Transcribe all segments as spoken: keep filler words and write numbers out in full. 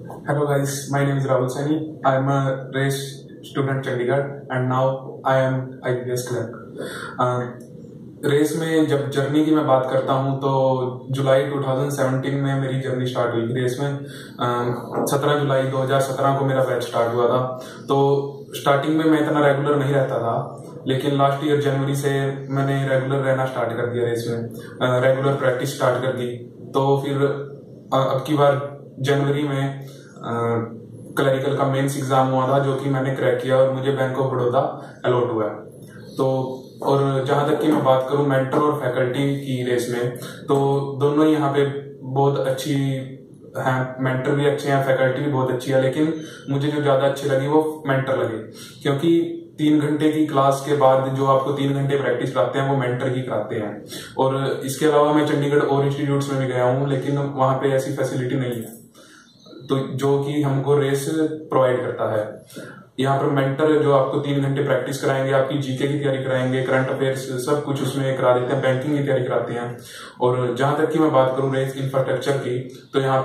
Hello guys, my name is Rahul Saini. I am a race student Chandigarh and now I am I P S clerk. Uh, race में जब journey की मैं बात करता हूं तो जुलाई दो हज़ार सत्रह में मेरी जर्नी स्टार्ट हुई थी रेस में। सत्रह जुलाई दो हज़ार सत्रह को मेरा बैच स्टार्ट हुआ था। तो स्टार्टिंग में मैं इतना रेगुलर नहीं रहता था, लेकिन लास्ट ईयर जनवरी से मैंने रेगुलर रहना स्टार्ट कर दिया रेस में, रेगुलर प्रैक्टिस स्टार्ट कर दी। तो फिर अब की बार जनवरी में क्लरिकल का मेंस एग्जाम हुआ था जो कि मैंने क्रैक किया और मुझे बैंक ऑफ बड़ौदा अलॉट हुआ। तो और जहां तक कि मैं बात करूं मेंटर और फैकल्टी की रेस में, तो दोनों यहाँ पे बहुत अच्छी हैं, मेंटर भी अच्छे हैं, फैकल्टी भी बहुत अच्छी है, लेकिन मुझे जो ज्यादा अच्छी लगी वो मेंटर लगे, क्योंकि तीन घंटे की क्लास के बाद जो आपको तीन घंटे प्रैक्टिस कराते हैं वो मेंटर ही कराते हैं। और इसके अलावा मैं चंडीगढ़ और इंस्टीट्यूट्स में भी गया हूँ, लेकिन वहां पे ऐसी फैसिलिटी नहीं है तो जो कि हमको रेस प्रोवाइड करता है। यहाँ पर मेंटर जो आपको तीन घंटे प्रैक्टिस कराएंगे, आपकी जीके की तैयारी कराएंगे, करंट अफेयर्स सब कुछ उसमें करा देते हैं, बैंकिंग की तैयारी कराते हैं। और जहां तक कि मैं बात करूं रेस इंफ्रास्ट्रक्चर की, तो यहाँ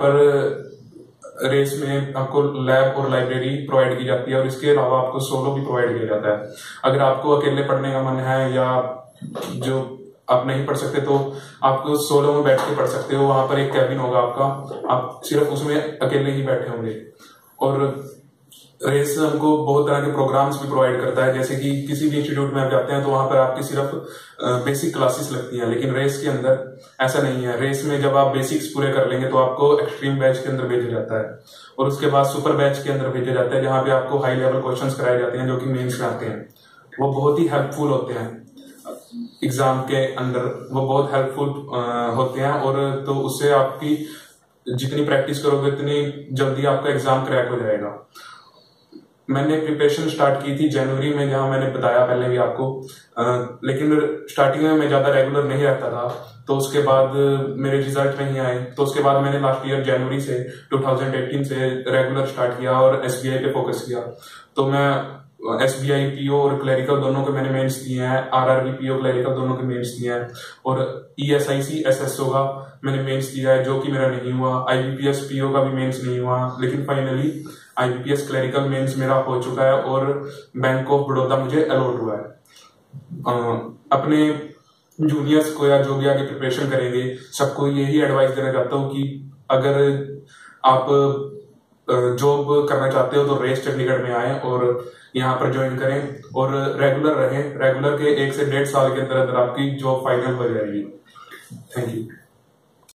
पर रेस में आपको लैब और लाइब्रेरी प्रोवाइड की जाती है और इसके अलावा आपको सोलो भी प्रोवाइड किया जाता है। अगर आपको अकेले पढ़ने का मन है या जो आप नहीं पढ़ सकते तो आपको सोलो में बैठ के पढ़ सकते हो। वहां पर एक कैबिन होगा आपका, आप सिर्फ उसमें अकेले ही बैठे होंगे। और रेस हमको बहुत तरह के प्रोग्राम्स भी प्रोवाइड करता है, जैसे कि किसी भी इंस्टीट्यूट में आप जाते हैं तो वहां पर आपकी सिर्फ बेसिक क्लासेस लगती हैं, लेकिन रेस के अंदर ऐसा नहीं है। रेस में जब आप बेसिक्स पूरे कर लेंगे तो आपको एक्सट्रीम बैच के अंदर भेजा जाता है और उसके बाद सुपर बैच के अंदर भेजा जाता है, जहां पे आपको हाई लेवल क्वेश्चंस कराए जाते हैं जो कि मेंस में आते हैं। वो बहुत ही हेल्पफुल होते हैं एग्जाम के अंदर, वो बहुत हेल्पफुल होते हैं। और तो उससे आपकी जितनी प्रैक्टिस करोगे उतनी जल्दी आपका एग्जाम क्रैक हो जाएगा। मैंने प्रिपरेशन स्टार्ट की थी जनवरी में, जहां मैंने बताया पहले भी आपको, आ, लेकिन स्टार्टिंग में मैं ज्यादा रेगुलर नहीं रहता था, तो उसके बाद मेरे रिजल्ट नहीं आए। तो उसके बाद मैंने लास्ट ईयर जनवरी से दो हज़ार अठारह से रेगुलर स्टार्ट किया और एसबीआई पे फोकस किया। तो मैं एसबीआई पीओ और क्लरिकल दोनों के मैंने मेंस दिए हैं, आरआरबी पीओ क्लरिकल दोनों के मेंस दिए हैं, और ईएसआईसी एसएसओ का मैंने मेंस दिया है जो कि मेरा नहीं हुआ। आईबीपीएस पीओ का भी मेंस नहीं हुआ, लेकिन फाइनली आईबीपीएस क्लरिकल मेंस मेरा हो चुका है और बैंक ऑफ बड़ौदा मुझे अलॉट हुआ है। आ, अपने जूनियर्स को या जो भी आगे प्रिपरेशन करेंगे सबको यही एडवाइस देना चाहता हूँ कि अगर आप जॉब करना चाहते हो तो रेस चंडीगढ़ में आए और यहाँ पर ज्वाइन करें और रेगुलर रहें। रेगुलर के एक से डेढ़ साल के अंदर अंदर आपकी जॉब फाइनल हो जाएगी। Thank you.